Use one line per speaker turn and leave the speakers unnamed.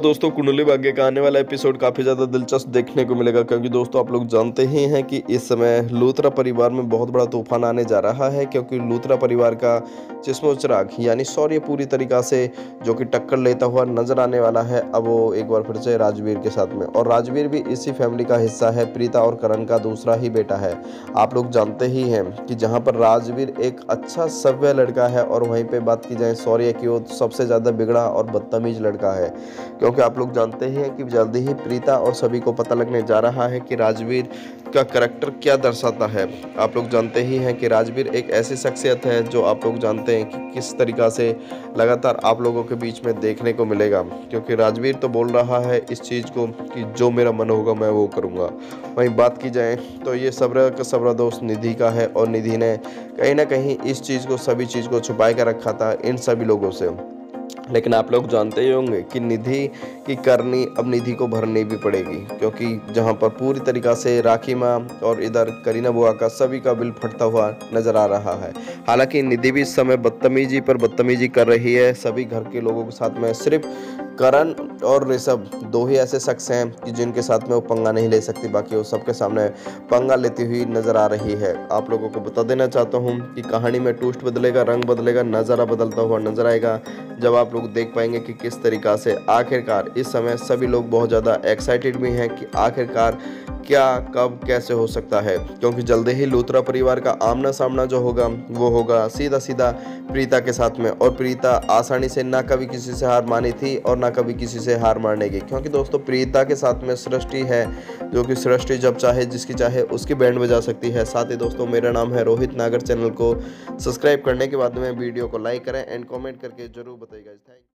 दोस्तों कुंडली भाग्य का आने वाला एपिसोड काफ़ी ज़्यादा दिलचस्प देखने को मिलेगा, क्योंकि दोस्तों आप लोग जानते ही हैं कि इस समय लूथरा परिवार में बहुत बड़ा तूफान आने जा रहा है। क्योंकि लूथरा परिवार का जिस्मो चिराग यानी शौर्य पूरी तरीक़ा से जो कि टक्कर लेता हुआ नजर आने वाला है अब वो एक बार फिर से राजवीर के साथ में। और राजवीर भी इसी फैमिली का हिस्सा है, प्रीता और करण का दूसरा ही बेटा है। आप लोग जानते ही हैं कि जहाँ पर राजवीर एक अच्छा सभ्य लड़का है और वहीं पर बात की जाए शौर्य की, वो सबसे ज़्यादा बिगड़ा और बदतमीज लड़का है। क्योंकि आप लोग जानते हैं कि जल्दी ही प्रीता और सभी को पता लगने जा रहा है कि राजवीर का करैक्टर क्या दर्शाता है। आप लोग जानते ही हैं कि राजवीर एक ऐसी शख्सियत है जो आप लोग जानते हैं कि किस तरीक़ा से लगातार आप लोगों के बीच में देखने को मिलेगा। क्योंकि राजवीर तो बोल रहा है इस चीज़ को कि जो मेरा मन होगा मैं वो करूँगा। वहीं बात की जाए तो ये सब्र का सबरा दोस्त निधि का है, और निधि ने कहीं ना कहीं इस चीज़ को सभी चीज़ को छुपाए कर रखा था इन सभी लोगों से। लेकिन आप लोग जानते ही होंगे कि निधि की करनी अब निधि को भरनी भी पड़ेगी। क्योंकि जहां पर पूरी तरीक़ा से राखी माँ और इधर करीना बुआ का सभी का बिल फटता हुआ नजर आ रहा है। हालांकि निधि भी इस समय बदतमीजी पर बदतमीजी कर रही है सभी घर के लोगों के साथ में। सिर्फ करण और ऋषभ दो ही ऐसे शख्स हैं कि जिनके साथ में वो पंगा नहीं ले सकती, बाकी वो सबके सामने पंगा लेती हुई नजर आ रही है। आप लोगों को बता देना चाहता हूँ कि कहानी में ट्विस्ट बदलेगा, रंग बदलेगा, नज़ारा बदलता हुआ नजर आएगा जब आप लोग देख पाएंगे कि किस तरीक़ा से आखिरकार इस समय सभी लोग बहुत ज़्यादा एक्साइटेड भी हैं कि आखिरकार क्या कब कैसे हो सकता है। क्योंकि जल्दी ही लूथरा परिवार का आमना सामना जो होगा वो होगा सीधा सीधा प्रीता के साथ में। और प्रीता आसानी से ना कभी किसी से हार मानी थी और ना कभी किसी से हार मानेगी। क्योंकि दोस्तों प्रीता के साथ में सृष्टि है, जो कि सृष्टि जब चाहे जिसकी चाहे उसकी बैंड बजा सकती है। साथ ही दोस्तों मेरा नाम है रोहित नागर। चैनल को सब्सक्राइब करने के बाद में वीडियो को लाइक करें एंड कॉमेंट करके जरूर बताइएगा। थैंक